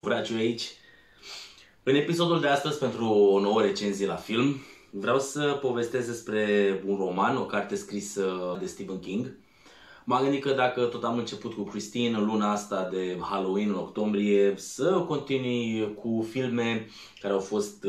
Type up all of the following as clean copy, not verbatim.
Curaciu aici. În episodul de astăzi, pentru o nouă recenzie la film, vreau să povestesc despre un roman, o carte scrisă de Stephen King. M-am gândit că dacă tot am început cu Christine în luna asta de Halloween, în octombrie, să continui cu filme care au fost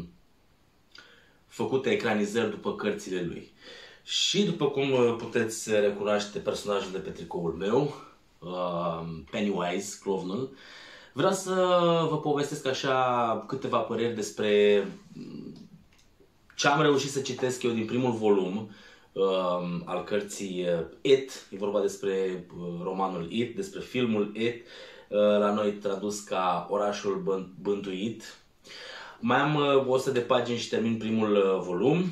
făcute ecranizări după cărțile lui. Și după cum puteți recunoaște personajul de pe tricoul meu, Pennywise, clownul, vreau să vă povestesc așa câteva păreri despre ce am reușit să citesc eu din primul volum al cărții It. E vorba despre romanul It, despre filmul It, la noi tradus ca Orașul Bântuit. Mai am 100 de pagini și termin primul volum.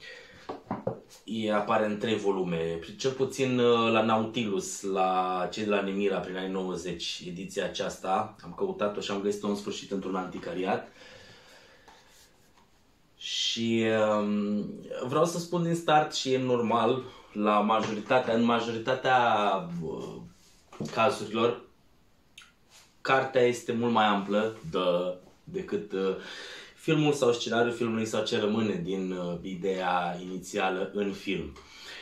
Apare în 3 volume, cel puțin la Nautilus, la cei de la Nemira, prin anii 90, ediția aceasta. Am căutat-o și am găsit-o în sfârșit într-un anticariat. Și vreau să spun din start, și e normal, în majoritatea cazurilor, cartea este mult mai amplă decât filmul sau scenariul filmului sau ce rămâne din ideea inițială în film.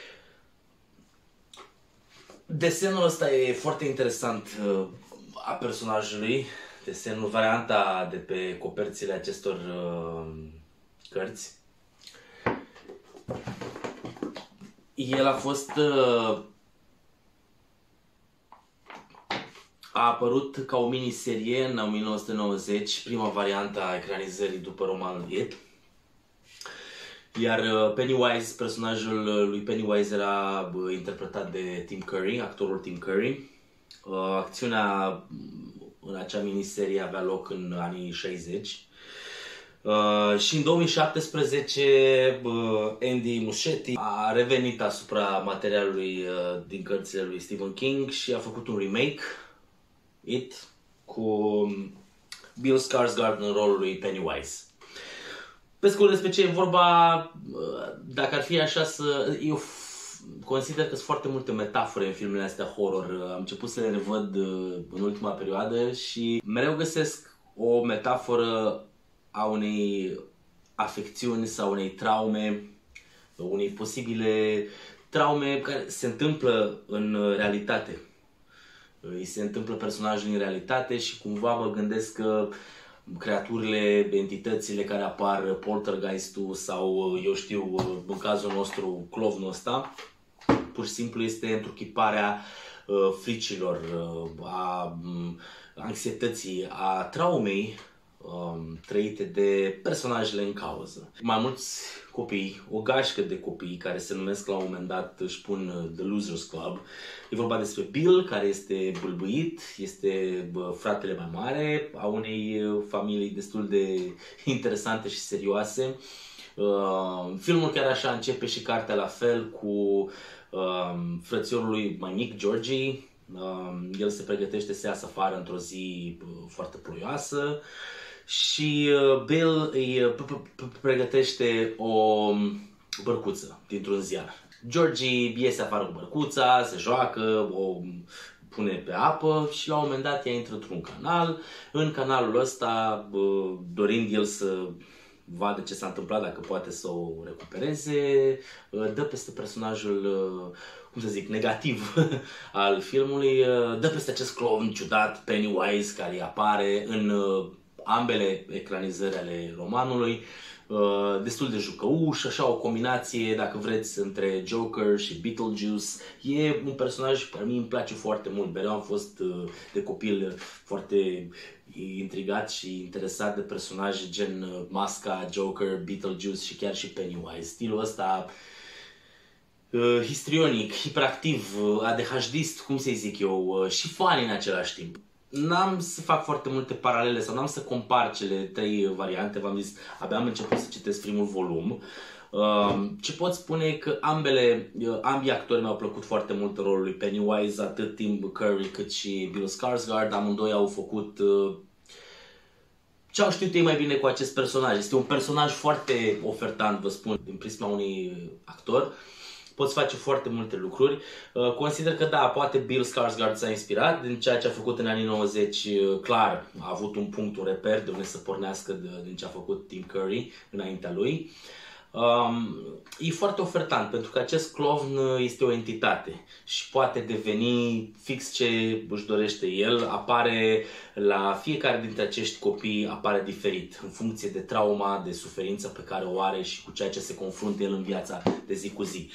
Desenul ăsta e foarte interesant a personajului, desenul, varianta de pe coperțile acestor cărți. El a apărut ca o miniserie în 1990, prima variantă a ecranizării după romanul It. Iar Pennywise, personajul lui Pennywise era interpretat de Tim Curry, actorul Tim Curry. Acțiunea în acea miniserie avea loc în anii 60. Și în 2017 Andy Muschietti a revenit asupra materialului din cărțile lui Stephen King și a făcut un remake, It, cu Bill Skarsgård în rolul lui Pennywise. Pe scurt, despre ce e vorba, dacă ar fi așa eu consider că sunt foarte multe metafore în filmele astea horror. Am început să le revăd în ultima perioadă și mereu găsesc o metaforă a unei afecțiuni sau unei traume, unei posibile traume care se întâmplă în realitate. Îi se întâmplă personajului în realitate și cumva mă gândesc că creaturile, entitățile care apar, poltergeist-ul sau, eu știu, în cazul nostru, clownul ăsta, pur și simplu este întruchiparea fricilor, a anxietății, a traumei trăite de personajele în cauză. Mai mulți copii, o gașcă de copii care se numesc la un moment dat, își pun The Losers Club. E vorba despre Bill, care este bâlbâit, este fratele mai mare a unei familii destul de interesante și serioase. Filmul chiar așa începe și cartea la fel, cu frățiorul lui mai mic, Georgie. El se pregătește să iasă afară într-o zi foarte ploioasă și Bill îi pregătește o bărcuță dintr-un ziar. Georgie iese afară cu bărcuța, se joacă, o pune pe apă și la un moment dat ea intră într-un canal. În canalul ăsta, dorind el să vadă ce s-a întâmplat, dacă poate să o recupereze, dă peste personajul, cum să zic, negativ al filmului, dă peste acest clown ciudat, Pennywise, care apare în ambele ecranizări ale romanului, destul de jucăuș, așa o combinație, dacă vreți, între Joker și Beetlejuice. E un personaj care mie îmi place foarte mult, mereu am fost de copil foarte intrigat și interesat de personaje gen Masca, Joker, Beetlejuice și chiar și Pennywise. Stilul ăsta histrionic, hiperactiv, ADHD-ist, cum să-i zic eu, și funny în același timp. N-am să fac foarte multe paralele sau n-am să compar cele 3 variante, v-am zis, abia am început să citesc primul volum. Ce pot spune e că ambii actori mi-au plăcut foarte mult în rolul lui Pennywise, atât Tim Curry cât și Bill Skarsgård. Amândoi au făcut ce au știut ei mai bine cu acest personaj. Este un personaj foarte ofertant, vă spun, din prisma unui actor. poți face foarte multe lucruri. Consider că da, poate Bill Skarsgård s-a inspirat din ceea ce a făcut în anii 90, clar, a avut un punct, un reper de unde să pornească din ce a făcut Tim Curry înaintea lui. E foarte ofertant pentru că acest clown este o entitate și poate deveni fix ce își dorește el. Apare la fiecare dintre acești copii, apare diferit în funcție de trauma, de suferință pe care o are și cu ceea ce se confruntă el în viața de zi cu zi.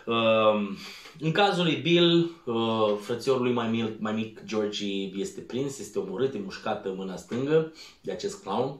În cazul lui Bill, frățiorul lui mai mic Georgie este prins, este omorât, e mușcată mâna stângă de acest clown.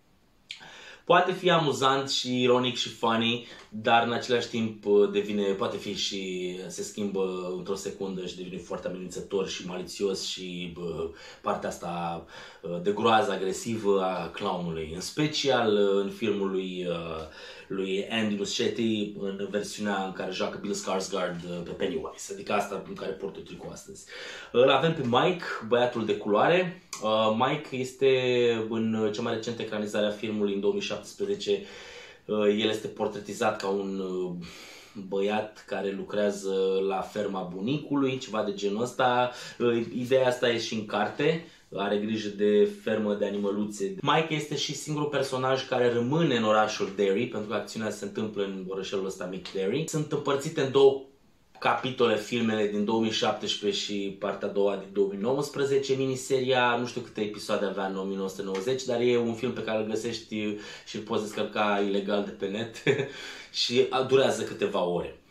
Poate fi amuzant și ironic și funny, dar în același timp poate fi și se schimbă într-o secundă și devine foarte amenințător și malițios și partea asta de groază agresivă a clownului. În special în filmul lui Andy Muschietti, în versiunea în care joacă Bill Skarsgård pe Pennywise, adică asta în care port tricou astăzi. Îl avem pe Mike, băiatul de culoare. Mike este în cea mai recentă ecranizare a filmului în 2017. El este portretizat ca un băiat care lucrează la ferma bunicului, ceva de genul ăsta. Ideea asta e și în carte. Are grijă de fermă de animăluțe. Mike este și singurul personaj care rămâne în orașul Derry, pentru că acțiunea se întâmplă în orășelul ăsta mic Derry. Sunt împărțite în două capitole filmele din 2017 și partea a doua din 2019. Miniseria, nu știu câte episoade avea în 1990, dar e un film pe care îl găsești și îl poți descărca ilegal de pe net și durează câteva ore.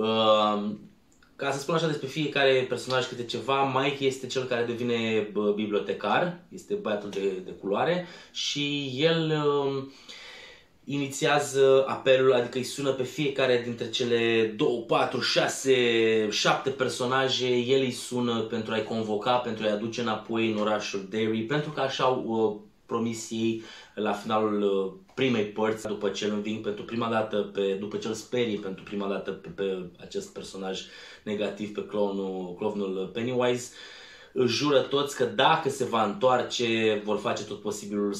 Ca să spun așa despre fiecare personaj câte ceva, Mike este cel care devine bibliotecar, este băiatul de culoare și el inițiază apelul, adică îi sună pe fiecare dintre cele 2, 4, 6, 7 personaje, el îi sună pentru a-i convoca, pentru a-i aduce înapoi în orașul Derry, pentru că așa au promis ei la finalul primei părți, după ce îl înving pentru prima dată, după ce îl sperie pentru prima dată pe acest personaj negativ, pe clownul Pennywise, își jură toți că dacă se va întoarce, vor face tot posibilul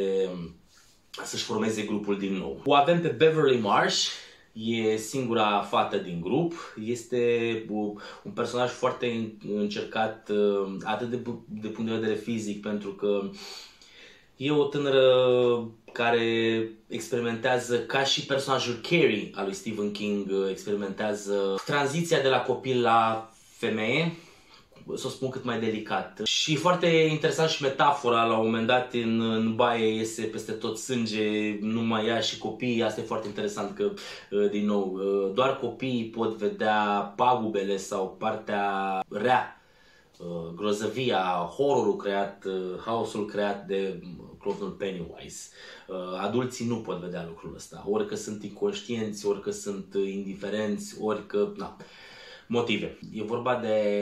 să-și formeze grupul din nou. O avem pe Beverly Marsh, e singura fată din grup, este un personaj foarte încercat atât de punct de vedere fizic, pentru că e o tânără care experimentează, ca și personajul Carrie al lui Stephen King, experimentează tranziția de la copil la femeie, să o spun cât mai delicat. Și foarte interesant și metafora, la un moment dat în baie iese peste tot sânge, numai ea și copiii. Asta e foarte interesant că, din nou, doar copiii pot vedea pagubele sau partea rea, grozăvia, horrorul creat, haosul creat de clownul Pennywise. Adulții nu pot vedea lucrul ăsta, ori că sunt inconștienți, ori că sunt indiferenți, ori că... motive. E vorba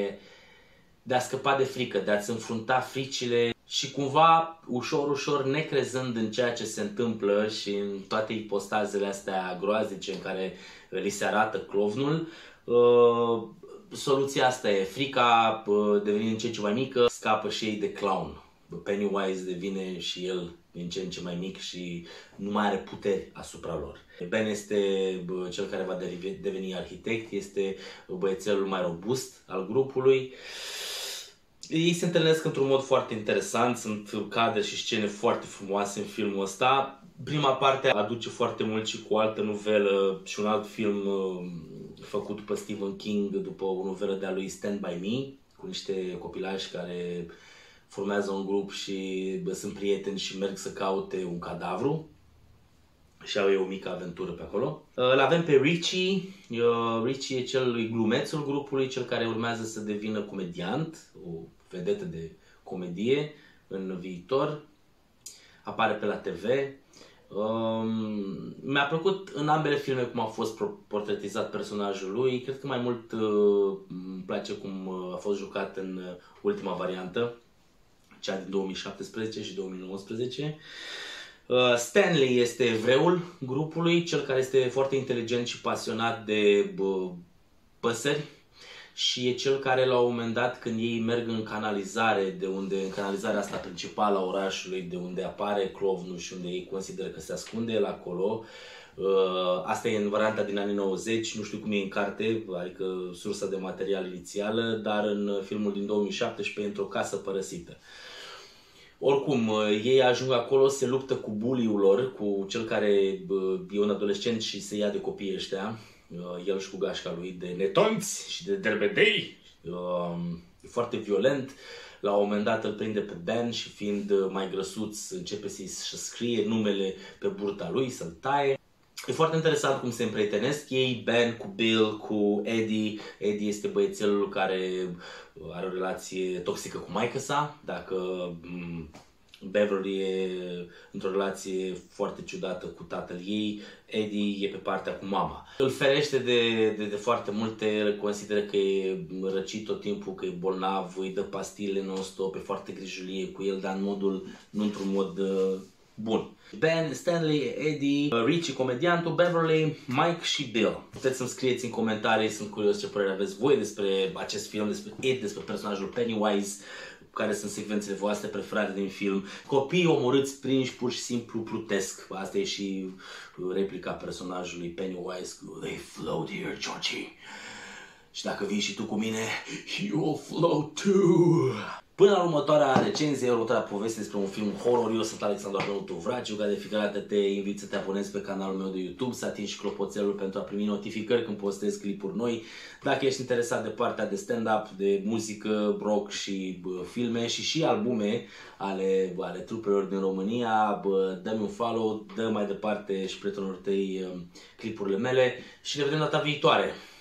de a scăpa de frică, de a-ți înfrunta fricile și cumva, ușor, ușor, necrezând în ceea ce se întâmplă și în toate ipostazele astea groazice în care li se arată clownul, soluția asta e, frica devenind în ce mai mică, scapă și ei de clown. Pennywise devine și el din ce în ce mai mic și nu mai are puteri asupra lor. Ben este cel care va deveni arhitect, este băiețelul mai robust al grupului. Ei se întâlnesc într-un mod foarte interesant, sunt cadre și scene foarte frumoase în filmul ăsta. Prima parte aduce foarte mult și cu o altă novelă și un alt film făcut după Stephen King, după o novelă de-a lui Stand By Me, cu niște copilași care formează un grup și sunt prieteni și merg să caute un cadavru și au o mică aventură pe acolo. Îl avem pe Richie. Richie e cel glumețul grupului, cel care urmează să devină comediant, o vedetă de comedie în viitor. Apare pe la TV. Mi-a plăcut în ambele filme cum a fost portretizat personajul lui. Cred că mai mult îmi place cum a fost jucat în ultima variantă, cea din 2017 și 2019. Stanley este evreul grupului, cel care este foarte inteligent și pasionat de păsări și e cel care la un moment dat, când ei merg în canalizare, în canalizarea asta principală a orașului, de unde apare clovnul și unde ei consideră că se ascunde el acolo, asta e în varianta din anii 90, nu știu cum e în carte, adică sursa de material inițială, dar în filmul din 2017 într-o casă părăsită. Oricum, ei ajung acolo, se luptă cu bully-ul lor, cu cel care e un adolescent și se ia de copiii ăștia, el și cu gașca lui, de netonți și de derbedei. E foarte violent. La un moment dat îl prinde pe Ben și fiind mai grăsuț începe să scrie numele pe burta lui, să-l taie. E foarte interesant cum se împrietenesc ei, Ben cu Bill, cu Eddie. Eddie este băiețelul care are o relație toxică cu maică sa. Dacă Beverly e într-o relație foarte ciudată cu tatăl ei, Eddie e pe partea cu mama. Îl ferește de foarte multe, îl consideră că e răcit tot timpul, că e bolnav, îi dă pastile non-stop, e foarte grijulie cu el, dar nu într-un mod bun. Ben, Stanley, Eddie, Richie, comediantul, Beverly, Mike și Bill. Puteți să-mi scrieți în comentarii, sunt curios ce părere aveți voi despre acest film, despre It, despre personajul Pennywise, care sunt secvențele voastre preferate din film. Copiii omorâți, prinși, pur și simplu plutesc. Asta e și replica personajului Pennywise. They float here, Georgie. Și dacă vii și tu cu mine, you'll float too. Până la următoarea recenzie, următoarea poveste despre un film horror, eu sunt Alexandru Arnautu Vraciu, ca de fiecare dată te invit să te abonezi pe canalul meu de YouTube, să atingi clopoțelul pentru a primi notificări când postez clipuri noi. Dacă ești interesat de partea de stand-up, de muzică, rock și filme și albume ale trupelor din România, dă-mi un follow, dă mai departe și prietenilor tăi clipurile mele și ne vedem data viitoare.